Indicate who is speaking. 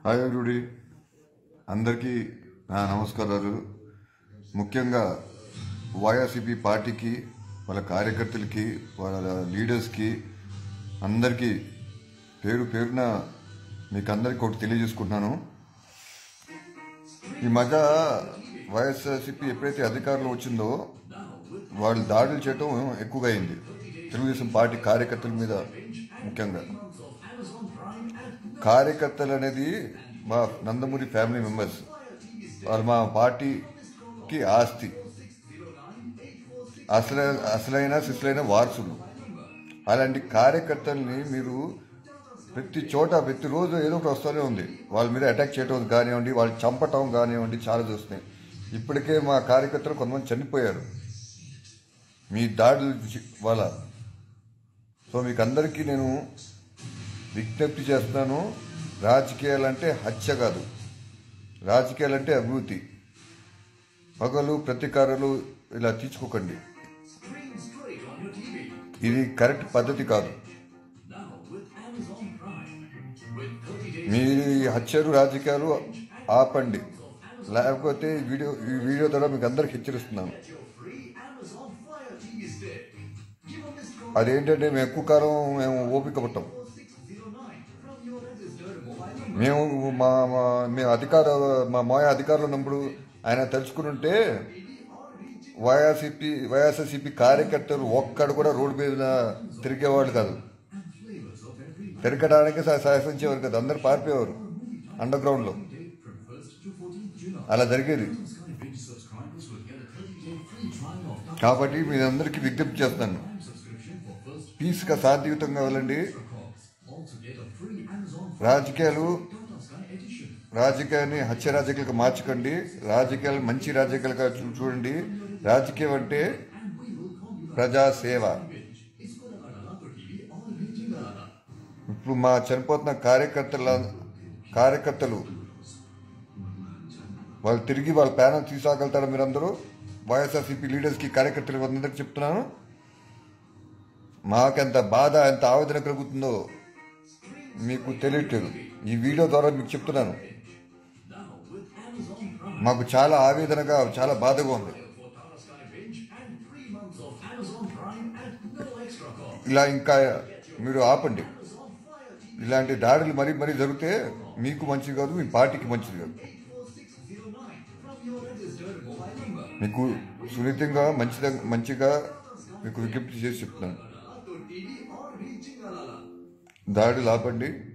Speaker 1: Hi everybody, అందరికీ నా నమస్కారాలు. ముఖ్యంగా వైఎస్ఆర్సీపీ పార్టీకి, వాళ్ళ కార్యకర్తలకి, వాళ్ళ లీడర్స్కి అందరికీ పేరు పేరున మీకు అందరికీ ఒకటి తెలియజేసుకుంటున్నాను. ఈ మధ్య వైఎస్ఆర్సీపీ ఎప్పుడైతే అధికారంలో వచ్చిందో వాళ్ళు దాడులు చేయటం ఎక్కువగా అయింది. తెలుగుదేశం పార్టీ కార్యకర్తల మీద ముఖ్యంగా. కార్యకర్తలు అనేది మా నందమూరి ఫ్యామిలీ మెంబర్స్, వాళ్ళు మా పార్టీకి ఆస్తి, అసలైన సిసలైన వారసులు. అలాంటి కార్యకర్తల్ని మీరు ప్రతి చోట ప్రతిరోజు ఏదో ఒకటి వస్తూనే ఉంది. వాళ్ళ మీద అటాక్ చేయడం కానివ్వండి, వాళ్ళు చంపటం కానివ్వండి, చాలా చూస్తున్నాయి. ఇప్పటికే మా కార్యకర్తలు కొంతమంది చనిపోయారు మీ దాడుల వల్ల. సో మీకు అందరికీ నేను విజ్ఞప్తి చేస్తున్నాను, రాజకీయాలంటే హత్య కాదు, రాజకీయాలంటే అభివృద్ధి. పగలు ప్రతీకారాలు ఇలా తీర్చుకోకండి, ఇది కరెక్ట్ పద్ధతి కాదు. మీ హత్యలు రాజకీయాలు ఆపండి, లేకపోతే ఈ వీడియో ద్వారా మీకు అందరికి హెచ్చరిస్తున్నాను. అదేంటంటే మేము ఎక్కువ కాలం మేము ఓపిక పట్టాం. మేము మా మాయ అధికారులు ఉన్నప్పుడు ఆయన తెలుసుకుని ఉంటే వైఎస్ఆర్సీపీ కార్యకర్తలు ఒక్కడు కూడా రోడ్డు మీద తిరిగేవాళ్ళు కాదు, తిరగడానికి సహకరించేవారు కాదు, అందరు పారిపోయేవారు అండర్ గ్రౌండ్లో. అలా జరిగేది. కాబట్టి మీ అందరికీ విజ్ఞప్తి చేస్తాను, పీస్గా శాంతియుతంగా వెళ్ళండి. రాజకీయాన్ని హత్య రాజకీయాలుగా మార్చకండి, రాజకీయాలు మంచి రాజకీయాలుగా చూడండి. రాజకీయం అంటే ప్రజాసేవ. ఇప్పుడు మా చనిపోతున్న కార్యకర్తలు వాళ్ళు తిరిగి వాళ్ళ ప్యానల్ తీసుకెళ్తారు. మీరందరూ వైఎస్ఆర్సీపీ లీడర్స్కి, కార్యకర్తలకు అందరికీ చెప్తున్నాను, మాకెంత బాధ, ఎంత ఆవేదన కలుగుతుందో మీకు తెలియట్లేదు. ఈ వీడియో ద్వారా మీకు చెప్తున్నాను, మాకు చాలా ఆవేదనగా, చాలా బాధగా ఉంది. ఇలా ఇంకా మీరు ఆపండి. ఇలాంటి దాడులు మరీ జరిగితే మీకు మంచిది కాదు, మీ పార్టీకి మంచిది కాదు. మీకు సున్నితంగా మంచిగా మీకు విజ్ఞప్తి చేసి చెప్తున్నాను, దాడులు ఆపండి.